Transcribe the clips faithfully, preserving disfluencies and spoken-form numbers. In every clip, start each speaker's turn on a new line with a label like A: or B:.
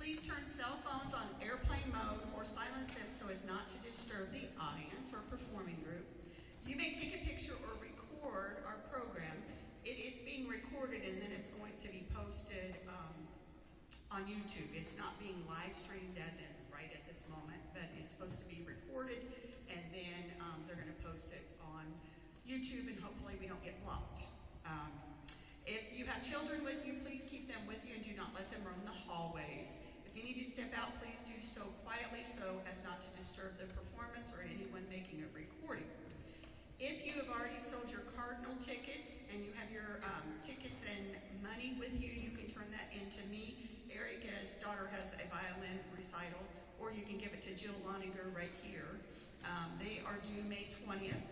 A: Please turn cell phones on airplane mode or silence them so as not to disturb the audience or performing group. You may take a picture or record our program. It is being recorded and then it's going to be posted um, on YouTube. It's not being live streamed as in right at this moment, but it's supposed to be recorded and then um, they're going to post it on YouTube and hopefully we don't get blocked. Um, if you have children with you, please keep them with you and do not let them roam the hallways. If you need to step out, please do so quietly so as not to disturb the performance or anyone making a recording. If you have already sold your Cardinal tickets and you have your um, tickets and money with you, you can turn that into me. Erica's daughter has a violin recital, or you can give it to Jill Loniger right here. Um, they are due May twentieth.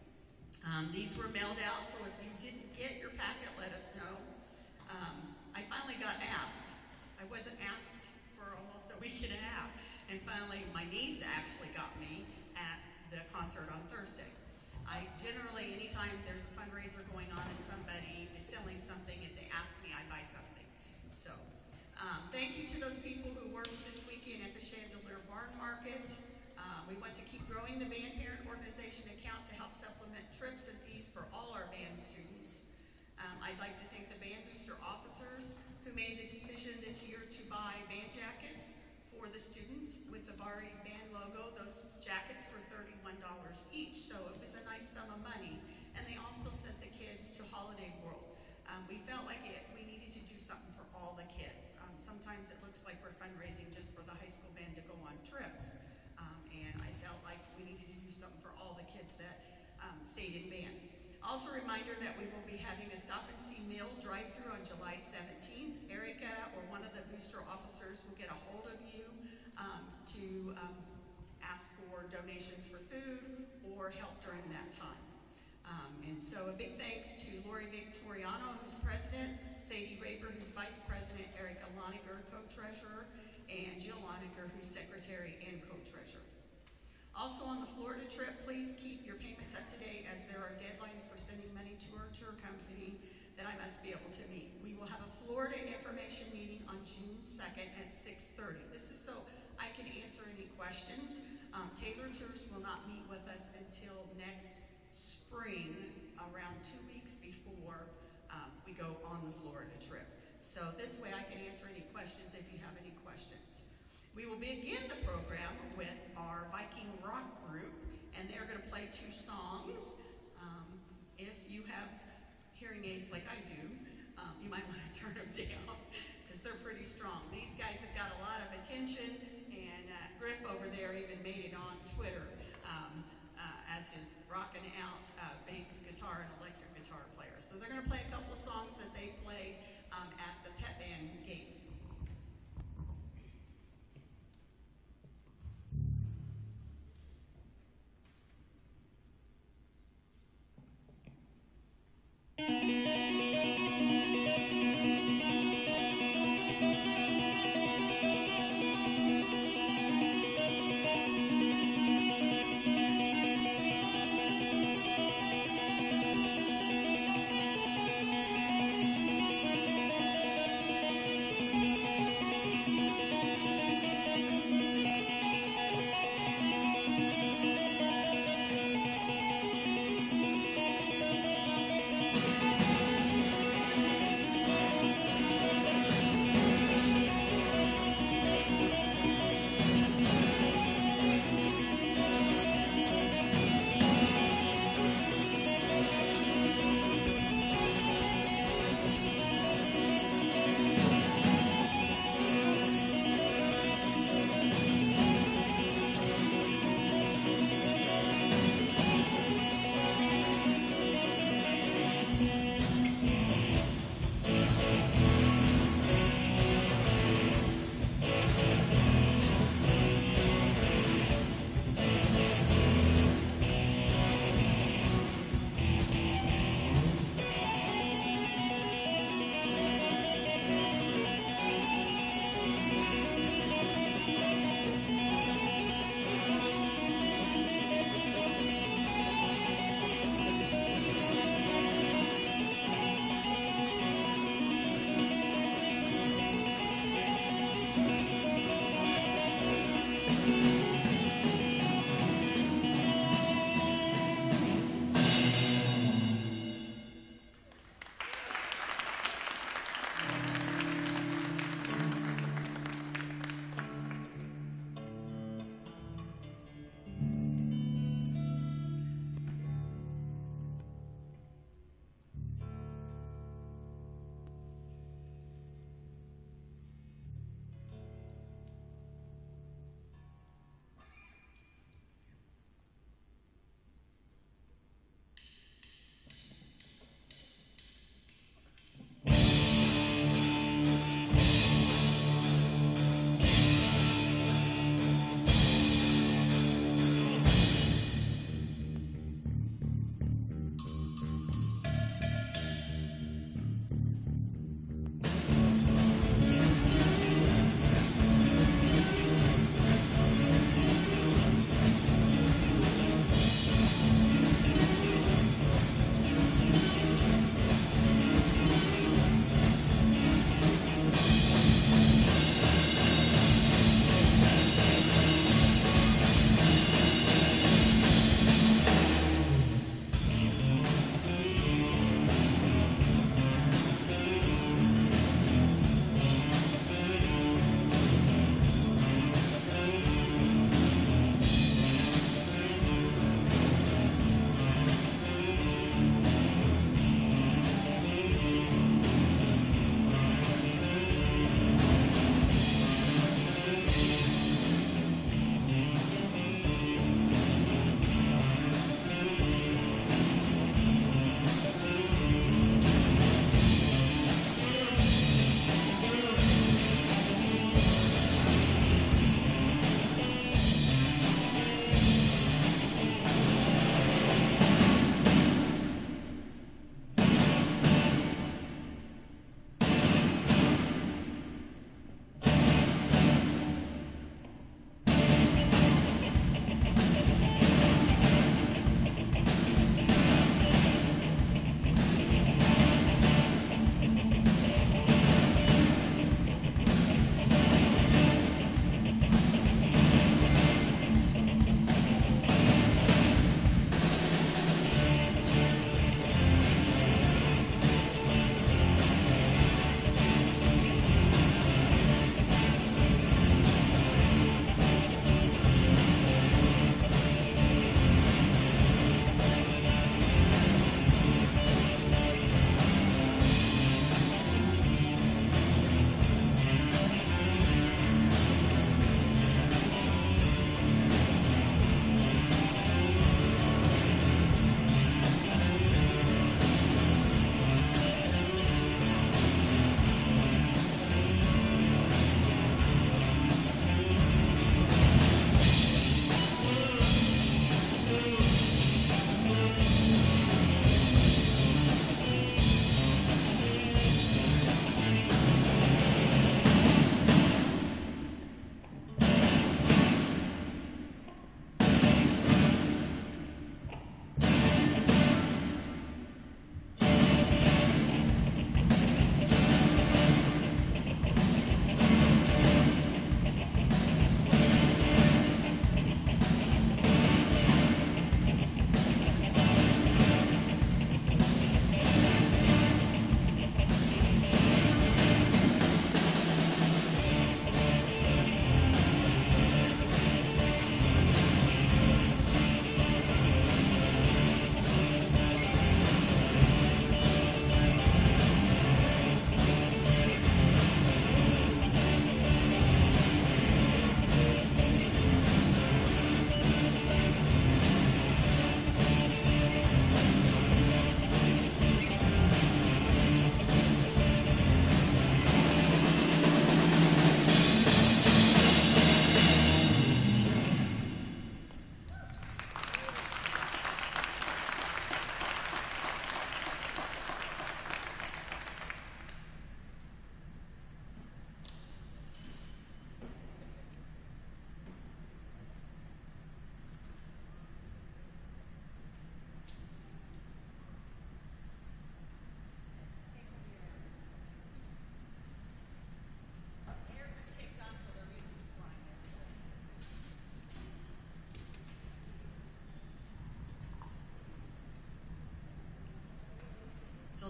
A: Um, these were mailed out, so if you didn't get your packet, let us know. Um, I finally got asked. I wasn't asked for almost a week and a half, and finally my niece actually got me at the concert on Thursday. I generally, anytime there's a fundraiser going on and somebody is selling something, if they ask me, I buy something. So, um, thank you to those people who worked this weekend at the Chandelier Barn Market. Uh, we want to keep growing the band parent organization account to help supplement trips and fees for all our band students. Um, I'd like to thank the band booster officers who made the decision this year to buy band jackets for the students with the Bari band logo. Those jackets were thirty-one dollars each, so it was a nice sum of money. And they also sent the kids to Holiday World. Um, we felt like it, we needed to do something for all the kids. Um, sometimes it looks like we're fundraising just for the high school band to go on trips. Um, and I felt like we needed to do something for all the kids that um, stayed in band. Also a reminder that we will be having a Stop and See meal drive-through on July seventeenth. Erica or one of the booster officers will get a hold of you um, to um, ask for donations for food or help during that time. Um, and so a big thanks to Lori Victoriano, who's president, Sadie Raper, who's vice president, Erica Loniger, co-treasurer, and Jill Loniger, who's secretary and co-treasurer. Also on the Florida trip, please keep your payments up to date as there are deadlines for sending money to our tour company that I must be able to meet. We will have a Florida information meeting on June second at six thirty. This is so I can answer any questions. Um, Taylor Tours will not meet with us until next spring, around two weeks before um, we go on the Florida trip. So this way I can answer any questions if you have any questions. We will begin the program with our Viking rock group, and they're going to play two songs. Um, if you have hearing aids like I do, um, you might want to turn them down because they're pretty strong. These guys have got a lot of attention, and uh, Griff over there even made it on Twitter um, uh, as his rocking out uh, bass guitar and electric guitar player. So they're going to play a couple of songs that they play um, at the pep band games.
B: Thank you.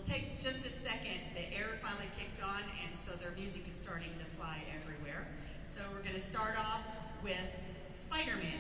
A: It'll take just a second. The air finally kicked on, and so their music is starting to fly everywhere. So we're going to start off with Spider-Man.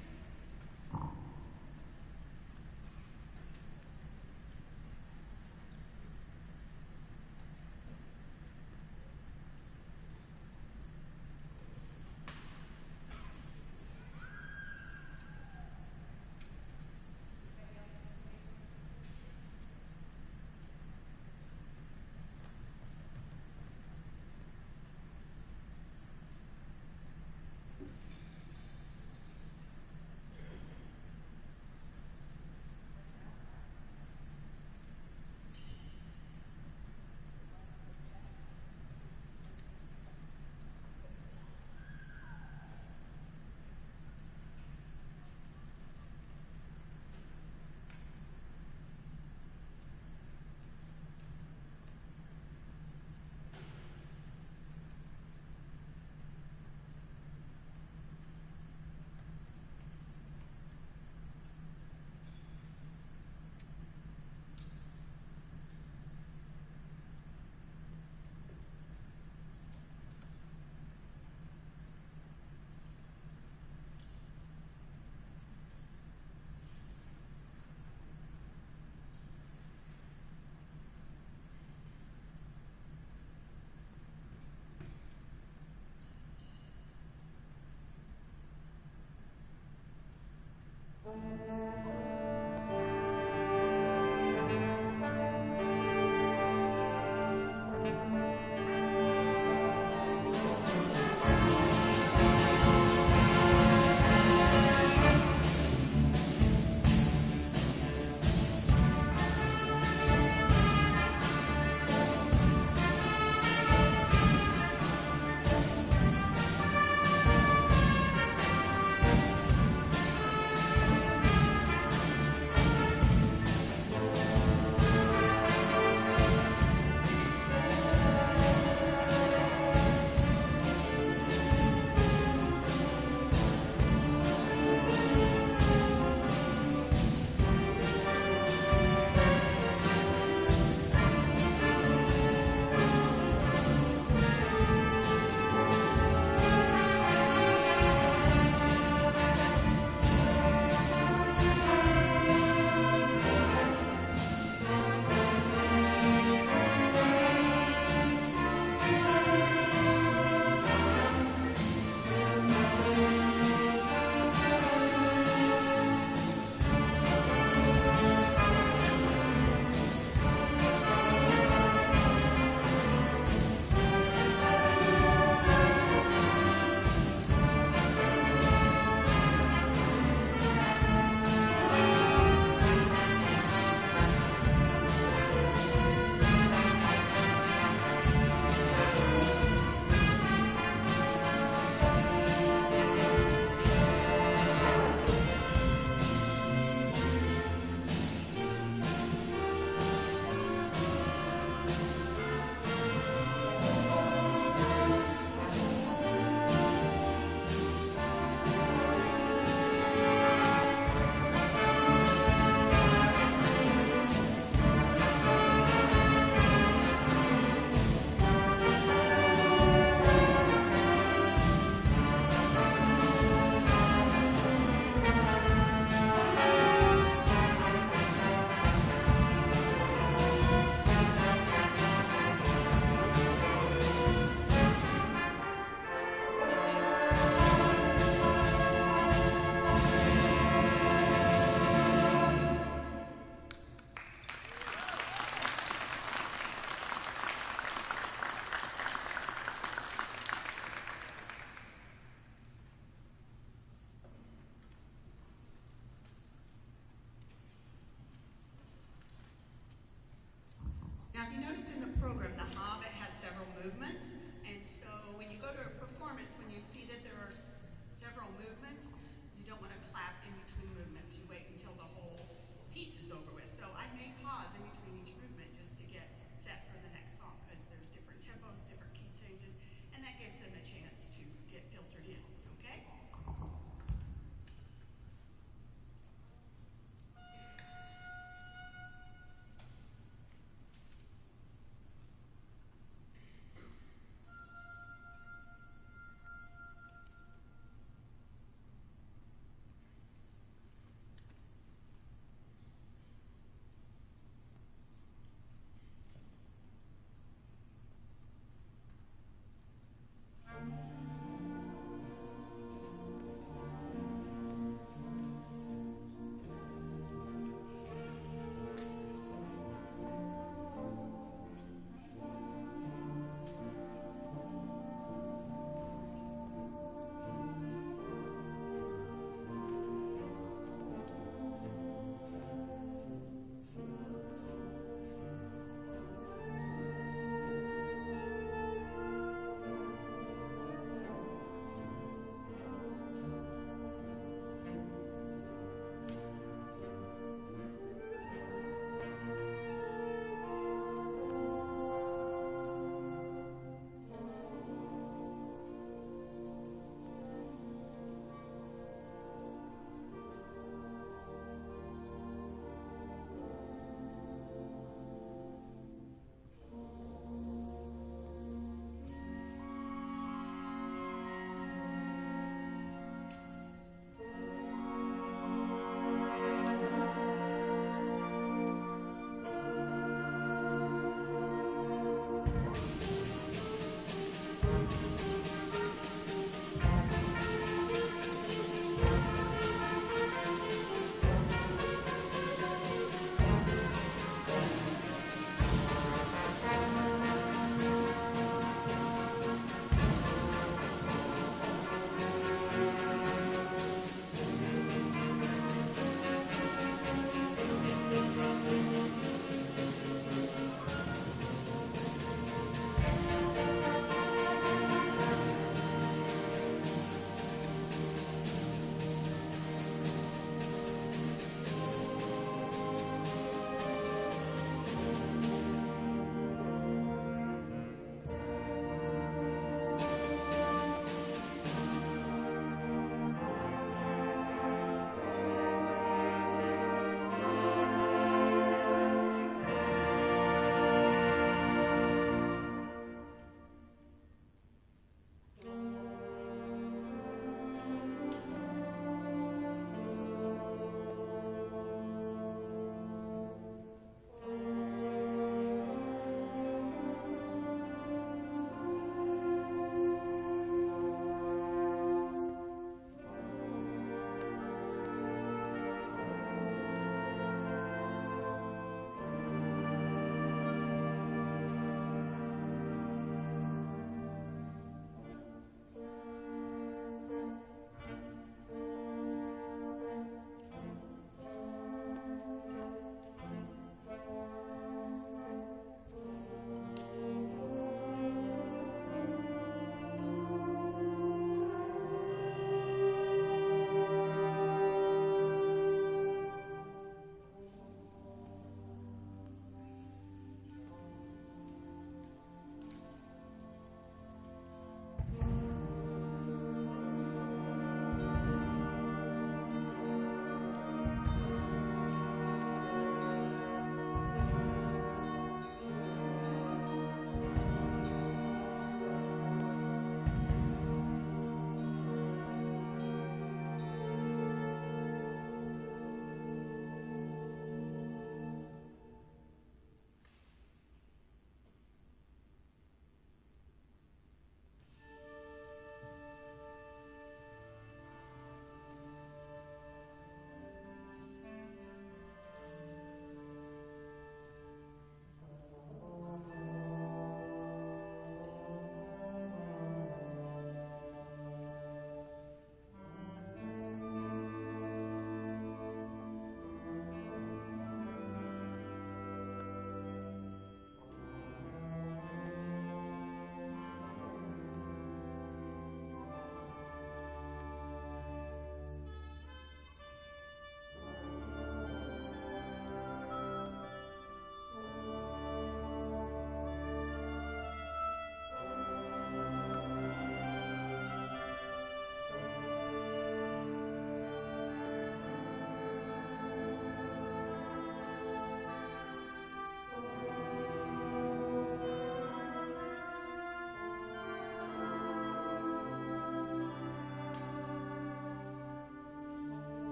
A: Now, if you notice in the program, The Hobbit has several movements, and so when you go to a performance, when you see that there are s- several movements, you don't want to clap in between movements. You wait until the whole piece is over with. So I may pause in between each movement just to get set for the next song, because there's different tempos, different key changes, and that gives them a chance to get filtered in, okay?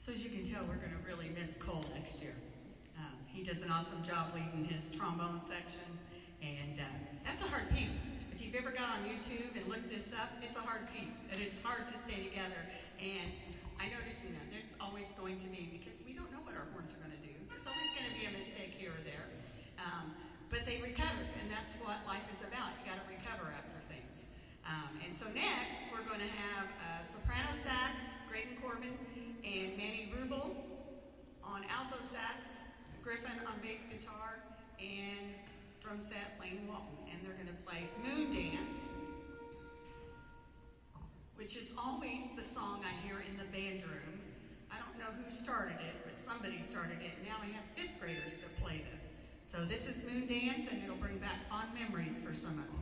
A: So as you can tell, we're going to really miss Cole next year. Um, he does an awesome job leading his trombone section, and uh, that's a hard piece. If you've ever got on YouTube and looked this up, it's a hard piece, and it's hard to stay together. And I noticed, you know, there's always going to be, because we don't know what our horns are going to do, there's always going to be a mistake here or there. Um, but they recovered, and that's what life is about. You got to recover after things. Um, and so next, we're going to have uh, soprano sax, Graydon Corbin, and Manny Rubel on alto sax, Griffin on bass guitar, and drum set Lane Walton. And they're going to play Moon Dance, which is always the song I hear in the band room. I don't know who started it, but somebody started it. Now we have fifth graders that play this. So this is Moon Dance, and it'll bring back fond memories for some of you.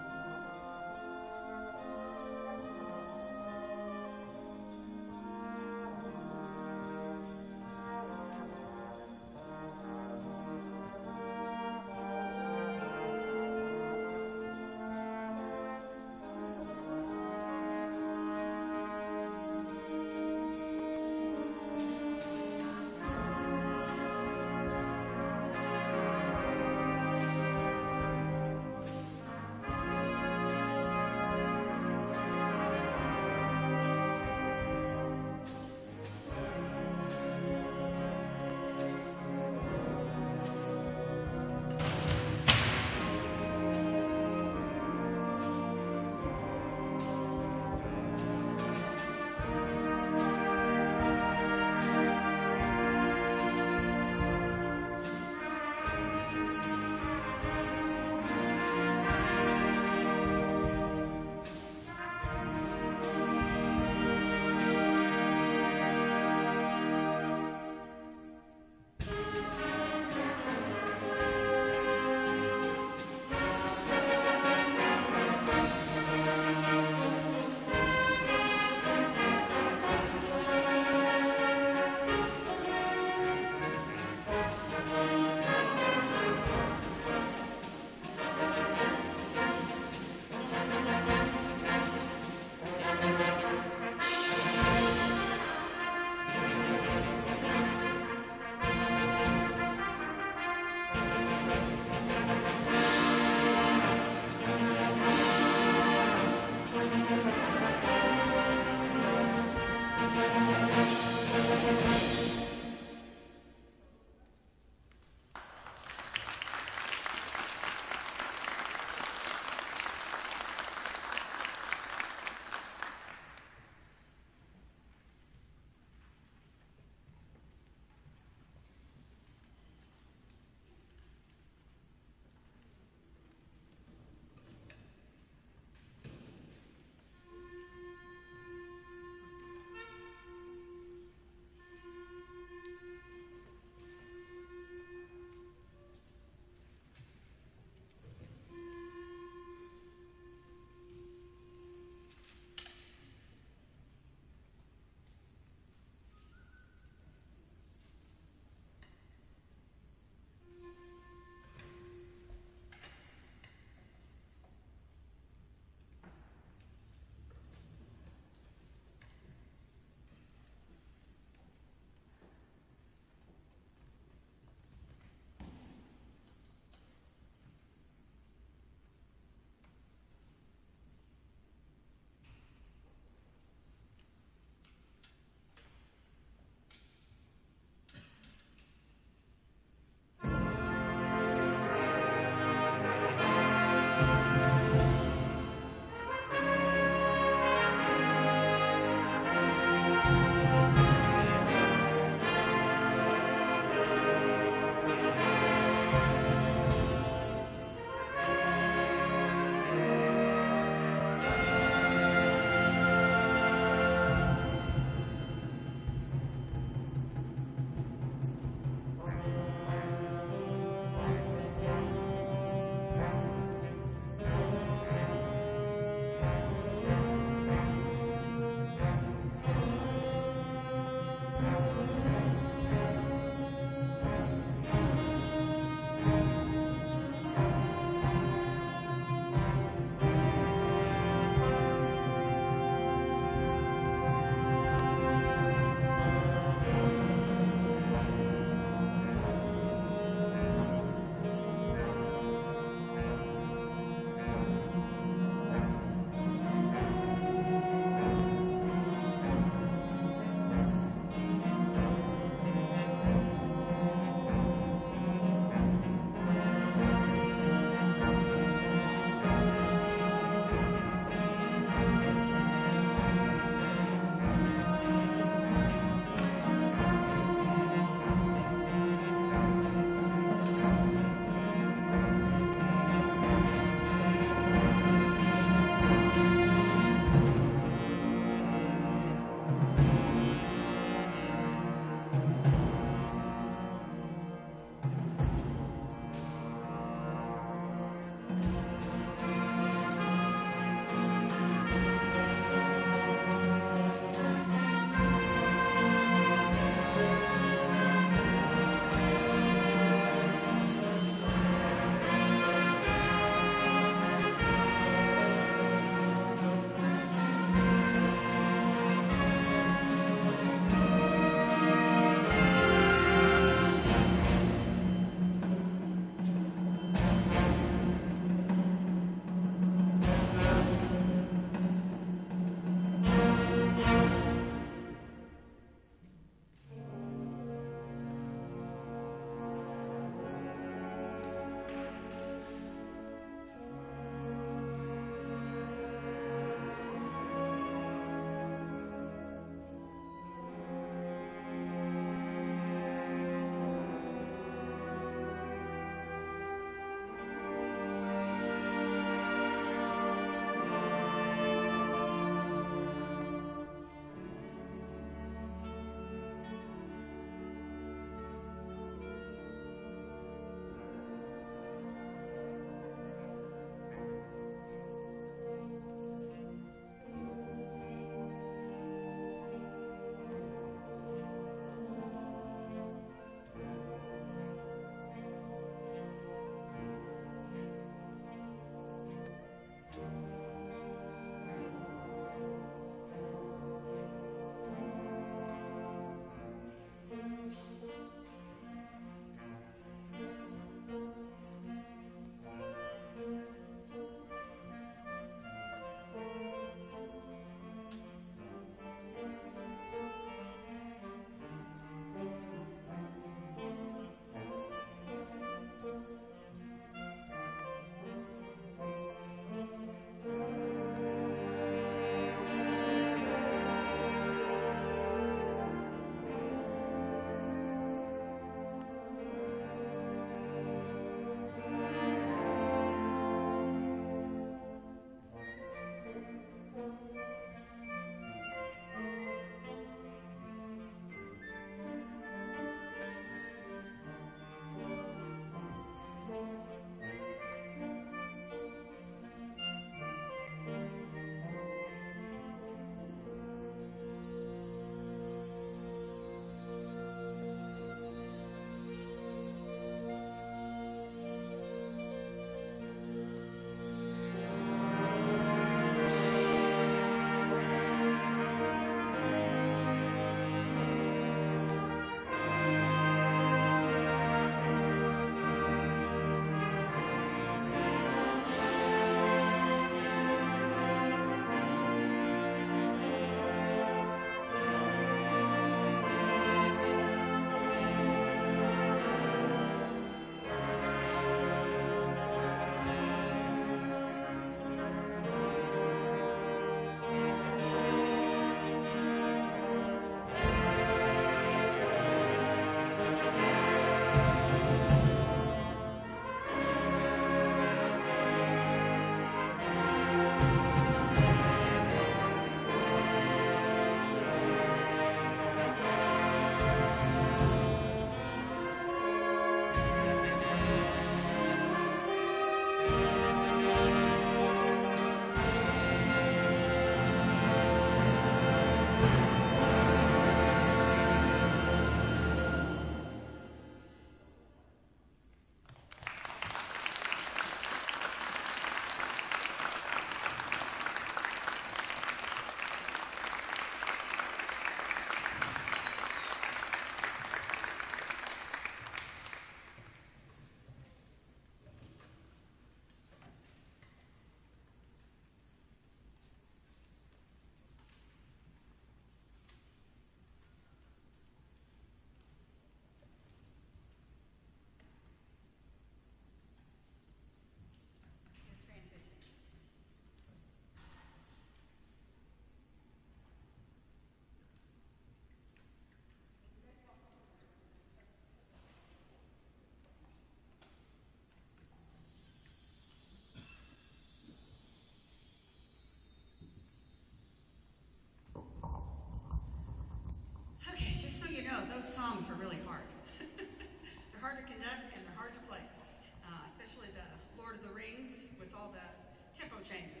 A: songs are really hard. They're hard to conduct and they're hard to play, uh, especially the Lord of the Rings with all the tempo changes.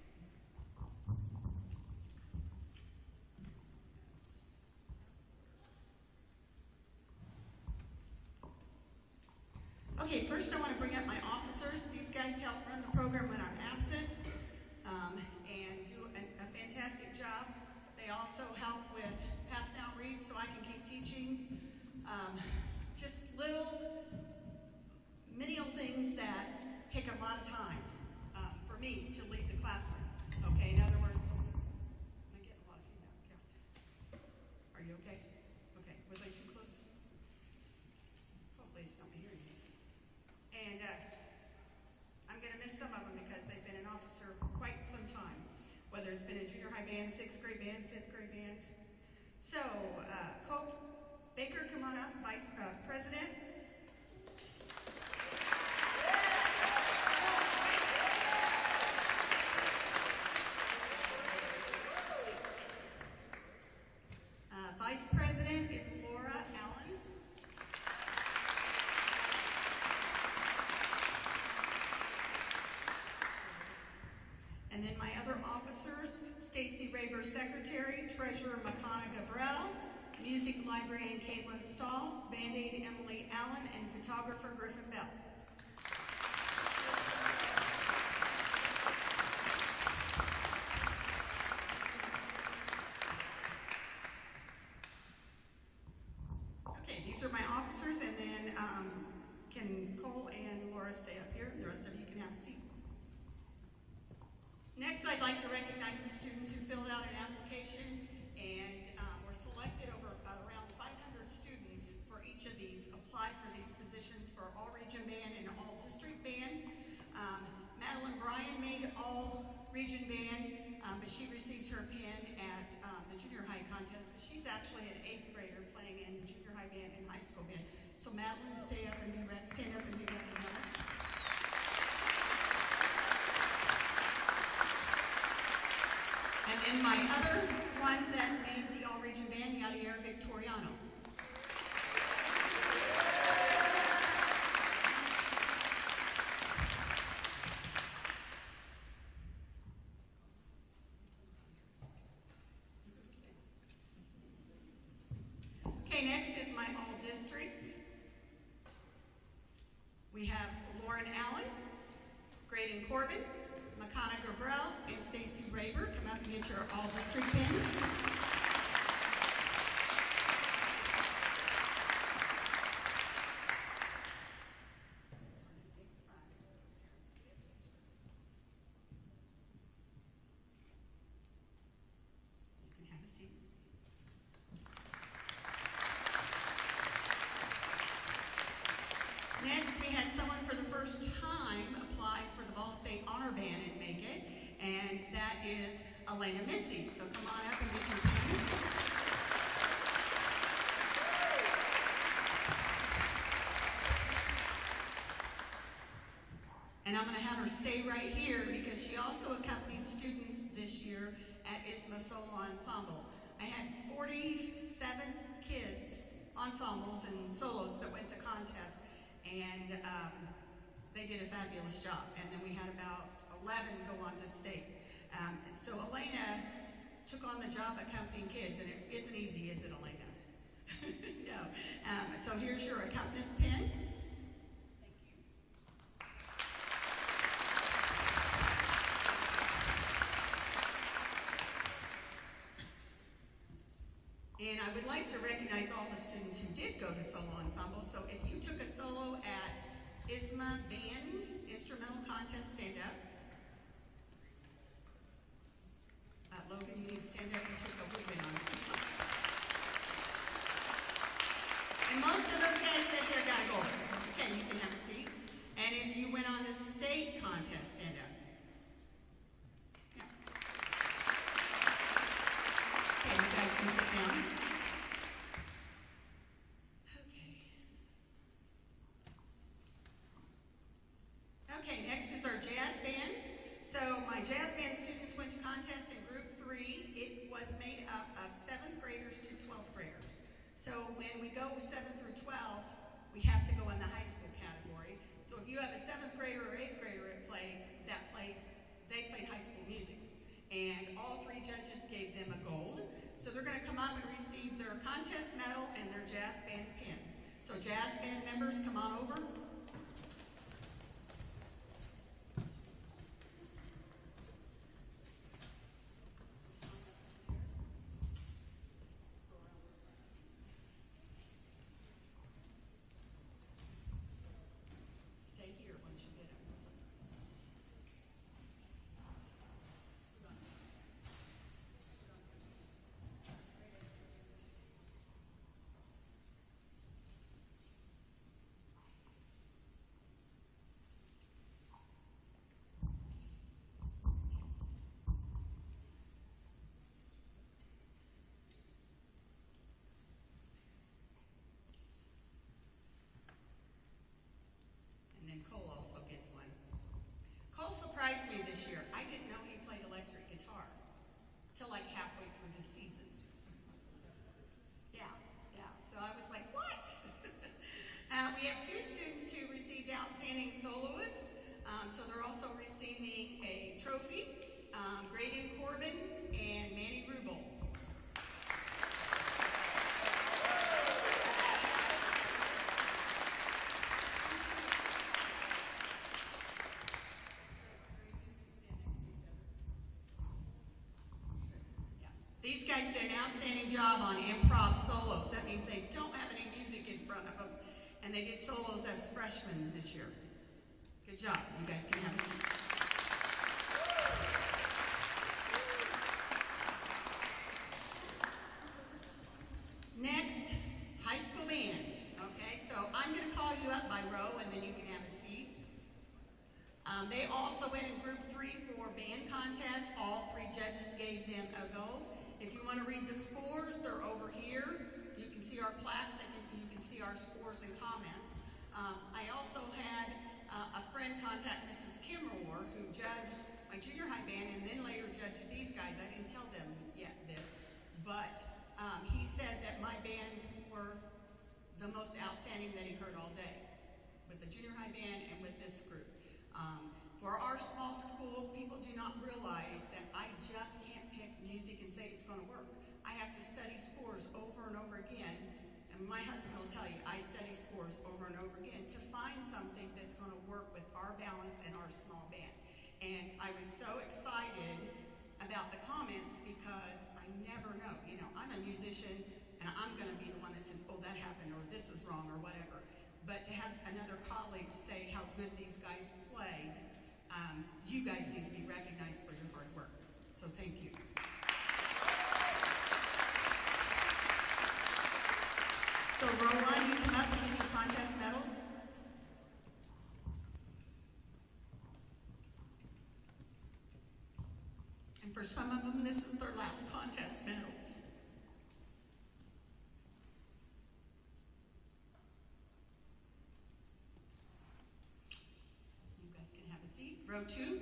A: Okay, first I want to bring up my officers. These guys help run the program when I'm absent um, and do a, a fantastic job. They also help with passing out reads so I can keep teaching. Um, just little, menial things that take a lot of time um, for me to lead the classroom. Okay, in other words, am I getting a lot of feedback? Yeah. Are you okay? Okay, was I too close? Hopefully it's not me hearing this. And uh, I'm going to miss some of them because they've been an officer for quite some time, whether it's been a junior high band, sixth grade band, fifth grade band. So, uh, Cope Baker, come on up, Vice uh, President. Uh, Vice President is Laura Allen. And then my other officers, Stacy Raber, Secretary, Treasurer Makana Gabriel, Music Librarian Caitlin Stahl, Band-Aid Emily Allen, and Photographer Griffin Bell. Okay, these are my officers, and then um, can Cole and Laura stay up here, and the rest of you can have a seat. Next, I'd like to recognize the students who filled out an application and um, were selected. Over uh, around five hundred students for each of these applied for these positions for all region band and all district band. Um, Madeline Bryan made all region band, um, but she received her pin at um, the junior high contest. She's actually an eighth grader playing in junior high band and high school band. So Madeline, stay up and be re stand up and be recognized. And then my other one that made the all-region band, Yadier Victoriano. Okay, next is my all-district. We have Lauren Allen, Graydon Corbin, Makana Gabriel, and Stacy Raber. Come up and get your all-district pin. You can have a seat. Next, we had someone for the first time apply for the Ball State Honor Band and make it, and that is Elena Mitzi. So come on up and get your pin. And I'm going to have her stay right here because she also accompanied students this year at ISMA Solo Ensemble. I had forty-seven kids, ensembles and solos that went to contests, and um, they did a fabulous job. And then we had about eleven go on to state. Um, so Elena took on the job accompanying kids, and it isn't easy, is it, Elena? No. Um, so here's your accompanist pin. And I would like to recognize all the students who did go to solo ensemble. So if you took a solo at ISMA Band Instrumental Contest, stand up. Uh, Logan, you need to stand up. You took a ribbon on it. And most of those guys back there got gold. Okay, you can have a seat. And if you went on a state contest, stand up. Yeah. Okay, you guys can sit down. Okay. Okay, next is our jazz band. So my jazz band students went to contest in group three. It was made up of seventh graders to twelfth graders. So when we go seven through twelve, we have to go in the high school category. So if you have a seventh grader or eighth grader at play, that play, they played high school music. And all three judges gave them a gold. So they're going to come up and receive their contest medal and their jazz band pin. So jazz band members, come on over. Stay here once you get them. And then Cole also gets one. Cole surprised me this year. I didn't know he played electric guitar till like halfway through the season. Yeah, yeah. So I was like, what? uh, we have two students who received Outstanding Soloist. Um, so they're also receiving a trophy. Um, Graydon Corbin and Manny Rubel. These guys did an outstanding job on improv solos. That means they don't have any music in front of them. And they did solos as freshmen this year. Good job. You guys can have a seat. Next, high school band. Okay, so I'm going to call you up by row and then you can have a seat. Um, they also went in group three for band contest. All three judges gave them a gold. If you want to read the scores, they're over here. You can see our plaques and you can see our scores and comments. Um, I also had uh, a friend contact Missus Kimmeror, who judged my junior high band and then later judged these guys. I didn't tell them yet this, but um, he said that my bands were the most outstanding that he heard all day, with the junior high band and with this group. Um, for our small school, people do not realize that I just can't pick music and say it's going to work. I have to study scores over and over again, and my husband will tell you, I study scores over and over again to find something that's going to work with our balance and our small band. And I was so excited about the comments because I never know. You know, I'm a musician, and I'm going to be the one that says, oh, that happened, or this is wrong, or whatever. But to have another colleague say how good these guys played, um, you guys need to be recognized for your hard work. So thank you. So row one, you come up and get your contest medals. And for some of them, this is their last contest medal. You guys can have a seat. Row two.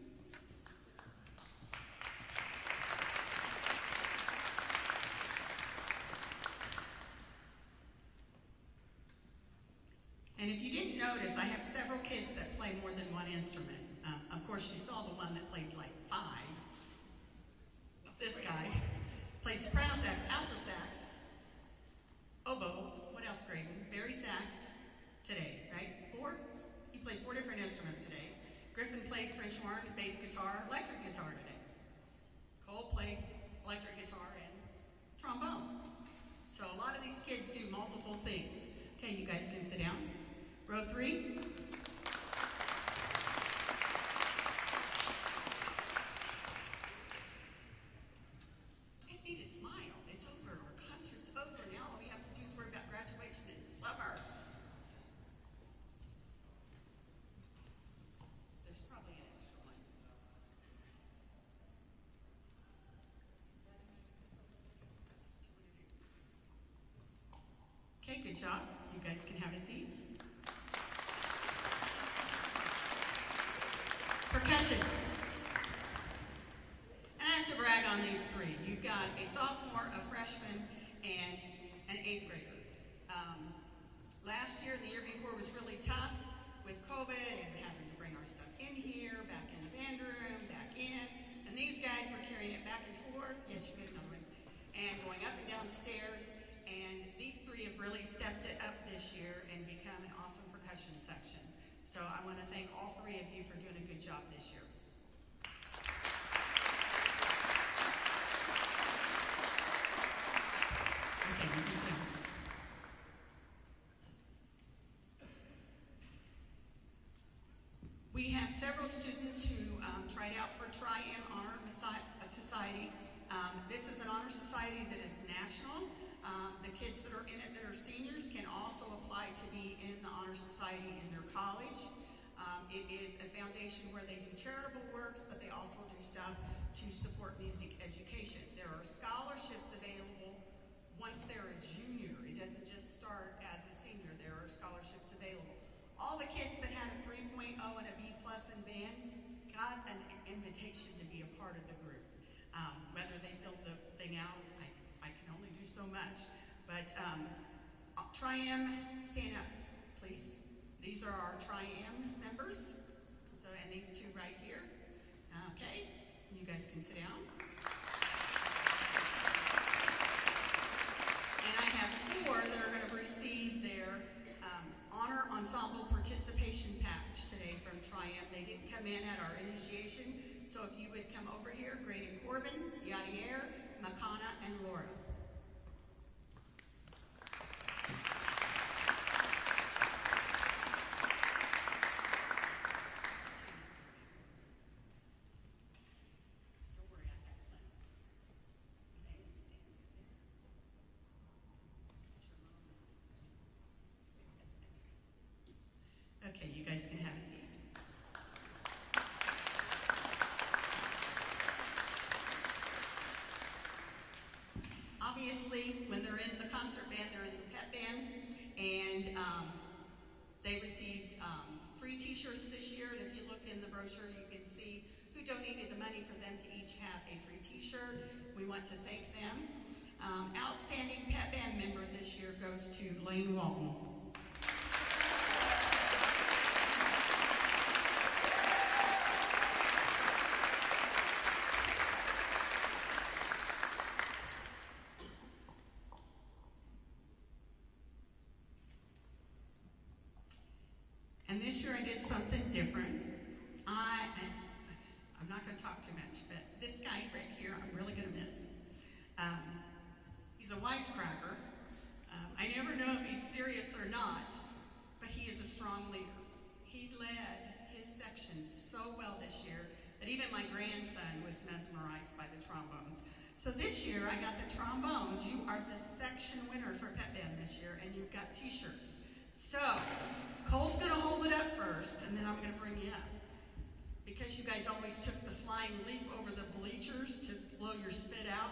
A: And if you didn't notice, I have several kids that play more than one instrument. Um, of course, you saw the one that played like five. This guy played soprano sax, alto sax, oboe, what else, Graydon? Bari sax today, right? Four? He played four different instruments today. Griffin played French horn, bass guitar, electric guitar today. Cole played electric guitar and trombone. So a lot of these kids do multiple things. Okay, you guys can sit down. Row three. You just need to smile. It's over. Our concert's over. Now all we have to do is worry about graduation in summer. There's probably an extra one. Okay, good job. You guys can have a seat. Percussion. And I have to brag on these three. You've got a sophomore, a freshman, and an eighth grader. Um, last year and the year before was really tough with COVID and having to bring our stuff in here, back in the band room, back in. And these guys were carrying it back and forth. Yes, you get another one. And going up and down stairs. And these three have really stepped it up this year and become an awesome percussion section. So I want to thank all three of you for doing a good job this year. Okay, you can sit down. We have several students who um, tried out for Tri-M Honor Society. Um, this is an honor society that is national. Um, the kids that are in it that are seniors can also apply to be in the honor society in their college. Um, it is a foundation where they do charitable works, but they also do stuff to support music education. There are scholarships available once they're a junior. It doesn't just start as a senior. There are scholarships available. All the kids that had a three point oh and a B plus in band got an invitation to be a part of the group. Um, whether they filled the thing out, I, I can only do so much. But um, Tri-M, stand up, please. These are our Tri-M members. So, and these two right here. Okay, you guys can sit down. And I have four that are going to receive their um, honor ensemble participation package today from Tri-M. They didn't come in at our initiation, so if you would come over here, Graydon Corbin, Yadier, Makana, and Laura. Okay, you guys can have a seat. Obviously, when they're in the concert band, they're in the pep band, and um, they received um, free t-shirts this year, and if you look in the brochure, you can see who donated the money for them to each have a free t-shirt. We want to thank them. Um, outstanding pep band member this year goes to Lane Walton. And this year I did something different. I, I'm not going to talk too much, but this guy right here, I'm really going to miss. Um, he's a wisecracker. Um, I never know if he's serious or not, but he is a strong leader. He led his section so well this year that even my grandson was mesmerized by the trombones. So this year I got the trombones. You are the section winner for pep band this year, and you've got t-shirts. So, Cole's going to hold it up first, and then I'm going to bring you up. Because you guys always took the flying leap over the bleachers to blow your spit out.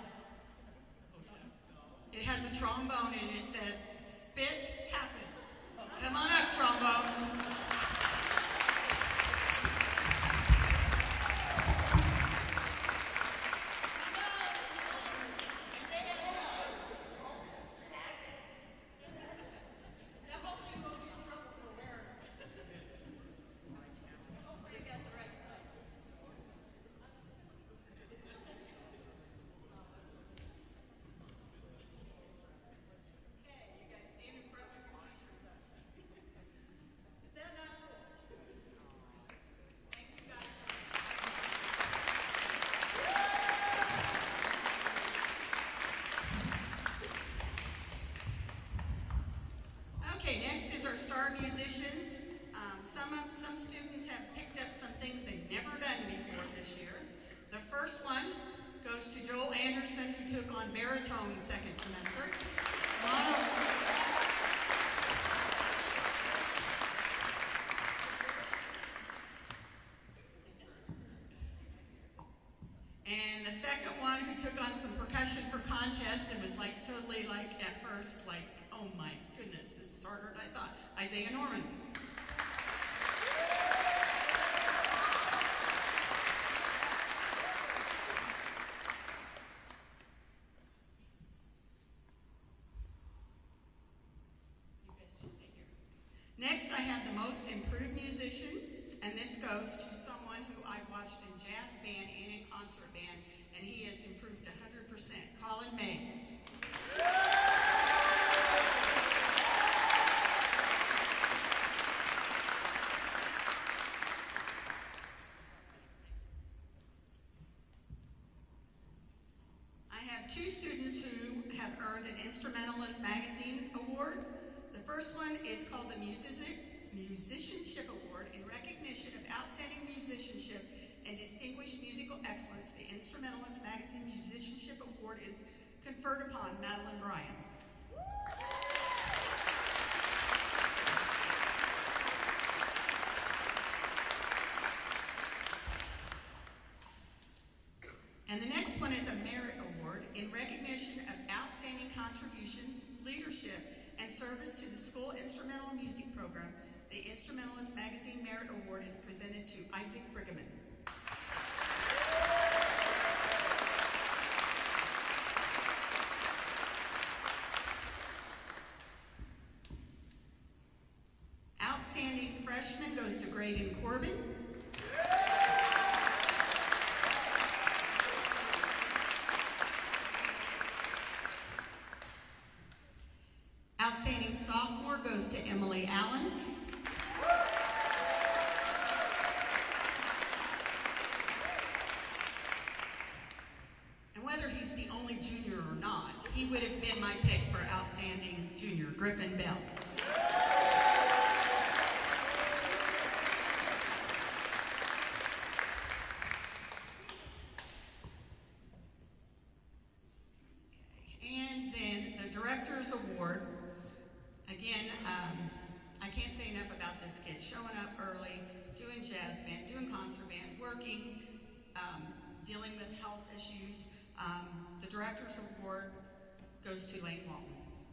A: It has a trombone and it says, "Spit happens." Come on up, trombone. Okay, next is our star musicians. Um, some, of, some students have picked up some things they've never done before this year. The first one goes to Joel Anderson, who took on baritone second semester. Wow. And the second one who took on some percussion for contest and was like totally like at first like, oh my goodness, this is harder than I thought. Isaiah Norman. next I have the most improved musician, and this goes to someone who I've watched in jazz band and in concert band, and he has improved one hundred percent. Colin May. I have two students who have earned an Instrumentalist Magazine Award. The first one is called the Music, Musicianship Award in recognition of outstanding musicianship and distinguished musical excellence. The Instrumentalist Magazine Musicianship Award is conferred upon Madeline Bryan. And the next one is a Merit Award in recognition of outstanding contributions, leadership, and service to the school instrumental music program. The Instrumentalist Magazine Merit Award is presented to Isaac Brigham. Outstanding freshman goes to Graydon Corbin. Outstanding sophomore goes to Emily Allen. And whether he's the only junior or not, he would have been my pick for outstanding junior, Griffin Bell. And then the Director's Award. Again, um, I can't say enough about this kid. Showing up early, doing jazz band, doing concert band, working, um, dealing with health issues. Um, the Director's Award goes to Lane Walton.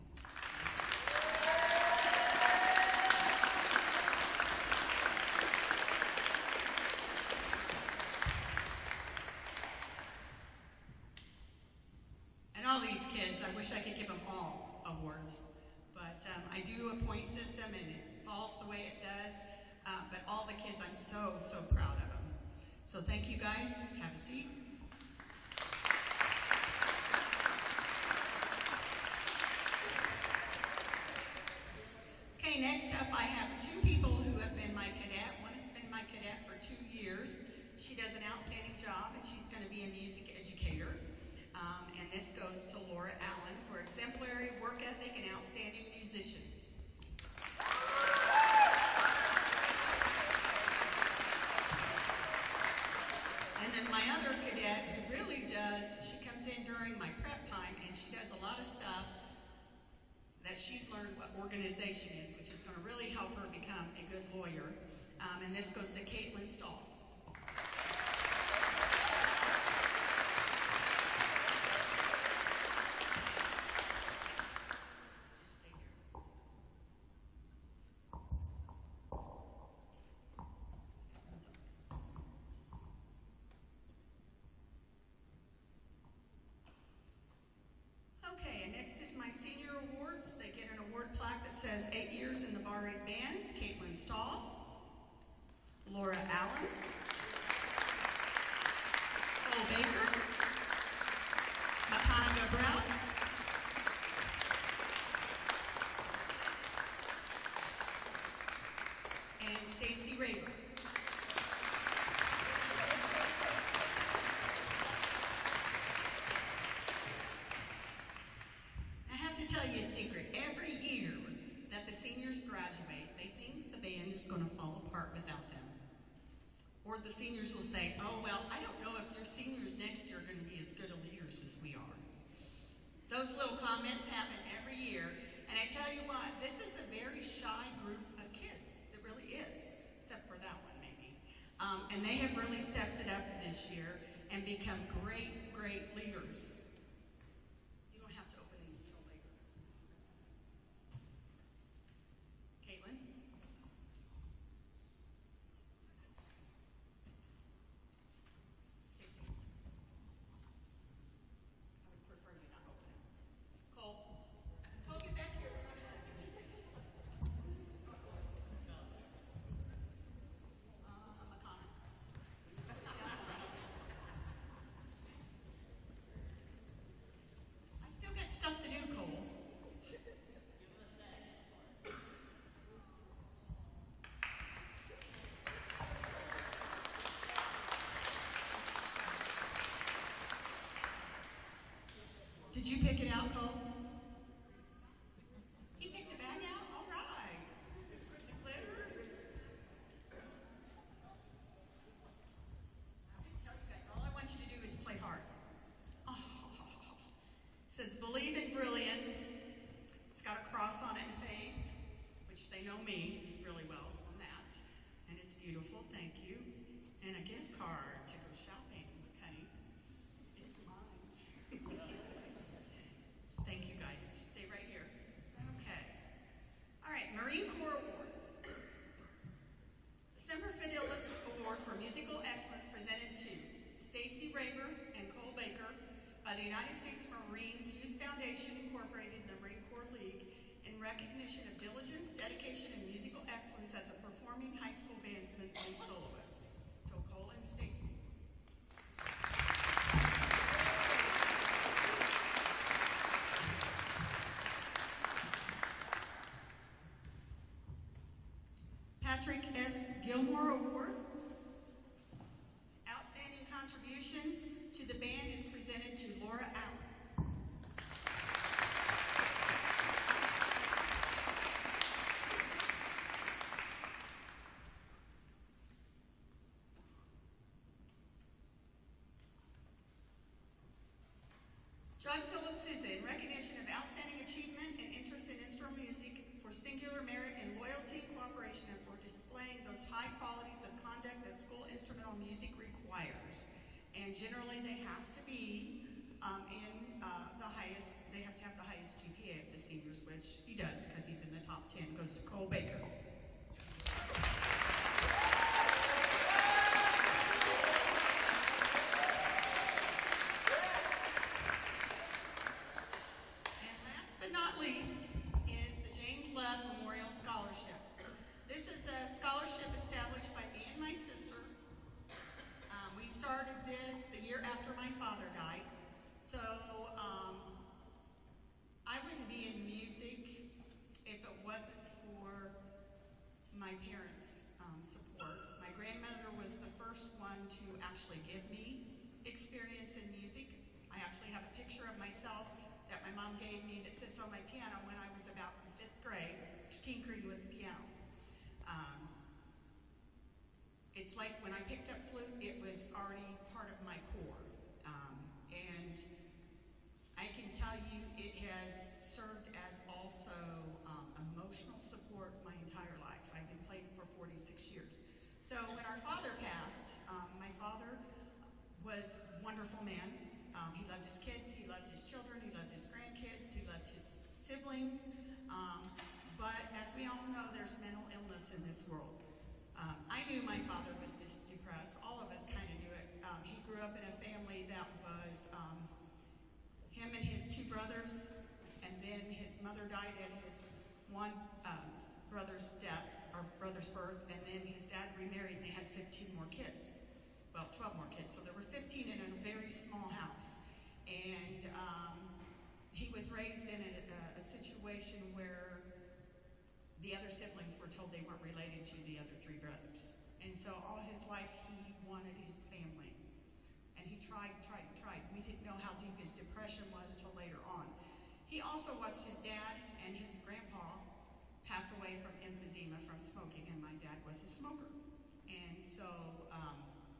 A: And all these kids, I wish I could give them all awards. But um, I do a point system, and it falls the way it does. Uh, but all the kids, I'm so, so proud of them. So thank you guys. Have a seat. Okay, next up I have two people who have been my cadet. One has been my cadet for two years. She does an outstanding job, and she's going to be a music educator. Um, and this goes to Laura Allen for exemplary work ethic and outstanding musician. And then my other cadet who really does, she comes in during my prep time and she does a lot of stuff that she's learned what organization is, which is going to really help her become a good lawyer. Um, and this goes to Caitlin Stahl. Okay, and next is my senior awards. They get an award plaque that says eight years in the Bar Eight Bands, Caitlin Stahl, Laura Allen, Cole Baker, Matanga Brown, and Stacy Raver. Tell you a secret. Every year that the seniors graduate, they think the band is going to fall apart without them. Or the seniors will say, oh, well, I don't know if your seniors next year are going to be as good a leaders as we are. Those little comments happen every year. And I tell you what, this is a very shy group of kids. It really is, except for that one maybe. Um, and they have really stepped it up this year and become great, great leaders. out, Cole? He picked the bag out? All right. The glitter. I always tell you guys, all I want you to do is play hard. Oh. It says, believe in brilliance. It's got a cross on it in faith, which they know me really well on that. And it's beautiful, thank you. And a gift card to go shopping, okay? It's mine. Thank you guys. Stay right here. Okay. All right, Marine Corps Award. The Semper Fidelis Award for Musical Excellence presented to Stacy Raver and Cole Baker by the United States Marines Youth Foundation Incorporated, the Marine Corps League, in recognition of diligence, dedication, and musical excellence as a performing high school bandsman and soloist. So Cole and Stacy. Patrick S. Gilmore Award. Outstanding contributions to the band is presented to Laura Allen. John Phillips Sousa, in recognition of outstanding achievement and interest in instrumental music, for singular merit in loyalty and cooperation, and for displaying those high qualities of conduct that school instrumental music requires. And generally they have to be um, in uh, the highest, they have to have the highest G P A of the seniors, which he does because he's in the top ten, goes to Cole Baker. Started this the year after my father died. So um, I wouldn't be in music if it wasn't for my parents' um, support. My grandmother was the first one to actually give me experience in music. I actually have a picture of myself that my mom gave me that sits on my piano when I was about in fifth grade, tinkering with the piano. Um, It's like when I picked up flute, it was already part of my core. Um, and I can tell you it has served as also um, emotional support my entire life. I've been playing for forty-six years. So when our father passed, um, my father was a wonderful man. Um, he loved his kids, he loved his children, he loved his grandkids, he loved his siblings. Um, but as we all know, there's mental illness in this world. Um, I knew my father was just depressed. All of us kind of knew it. Um, he grew up in a family that was um, him and his two brothers, and then his mother died at his one um, brother's death, or brother's birth, and then his dad remarried, and they had fifteen more kids. Well, twelve more kids. So there were fifteen in a very small house. And um, he was raised in a, a situation where the other siblings were told they weren't related to the other three brothers. And so all his life he wanted his family. And he tried, tried, tried. We didn't know how deep his depression was till later on. He also watched his dad and his grandpa pass away from emphysema from smoking, and my dad was a smoker. And so um,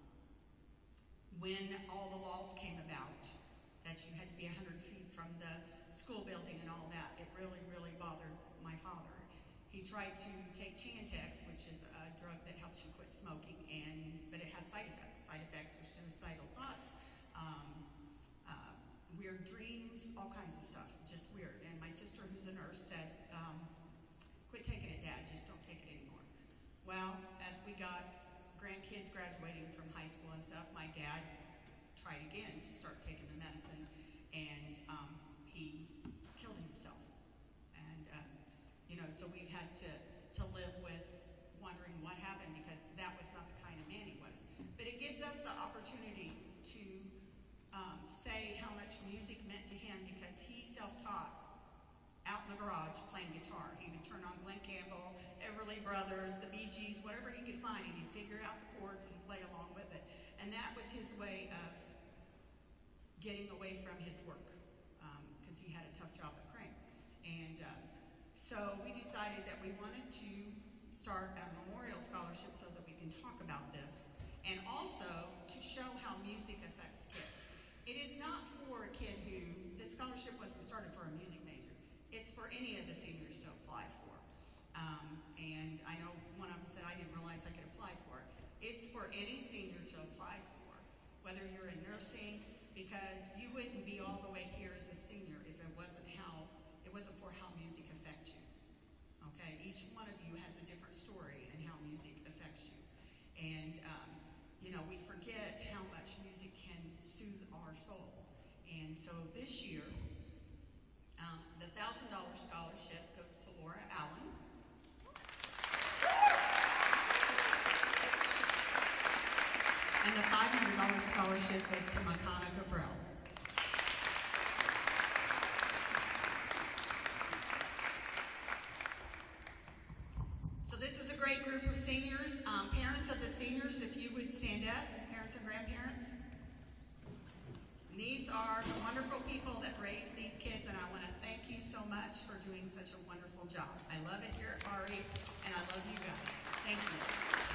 A: when all the laws came about, that you had to be one hundred feet from the school building and all that, it really, really bothered my father. He tried to take Chantix, which is a drug that helps you quit smoking, and but it has side effects. Side effects are suicidal thoughts, um, uh, weird dreams, all kinds of stuff, just weird. And my sister, who's a nurse, said, um, quit taking it, Dad, just don't take it anymore. Well, as we got grandkids graduating from high school and stuff, my dad tried again to start taking the medicine, and um, he killed himself. And uh, you know, so we've had to, to live with wondering what happened, because that was not the kind of man he was. But it gives us the opportunity to um, say how much music meant to him, because he self-taught out in the garage playing guitar. He would turn on Glenn Campbell, Everly Brothers, the Bee Gees, whatever he could find, and he'd figure out the chords and play along with it. And that was his way of getting away from his work, because um, he had had a tough job at Crane. And uh, so we decided that we wanted to start a memorial scholarship so that we can talk about this, and also to show how music affects kids. It is not for a kid who, this scholarship wasn't started for a music major. It's for any of the seniors to apply for. Um, and I know one of them said, I didn't realize I could apply for it. It's for any senior to apply for, whether you're in nursing, because you wouldn't be all the way here as a senior if it wasn't how, it wasn't for how music affects you. Okay, each one of you has a different story and how music affects you. And um, you know, we forget how much music can soothe our soul. And so this year, um, the one thousand dollar scholarship goes to Laura Allen. And the five hundred dollar scholarship goes to Makana Gabriel. So this is a great group of seniors. Um, parents of the seniors, if you would stand up, parents and grandparents. And these are the wonderful people that raise these kids, and I want to thank you so much for doing such a wonderful job. I love it here at R E, and I love you guys. Thank you.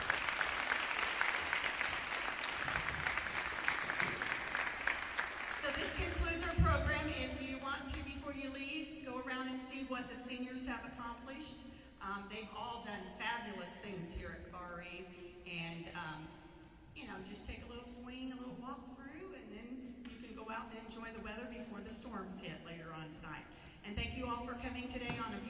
A: So this concludes our program. If you want to, before you leave, go around and see what the seniors have accomplished. Um, they've all done fabulous things here at R E, and um, you know, just take a little swing, a little walk through, and then you can go out and enjoy the weather before the storms hit later on tonight. And thank you all for coming today on a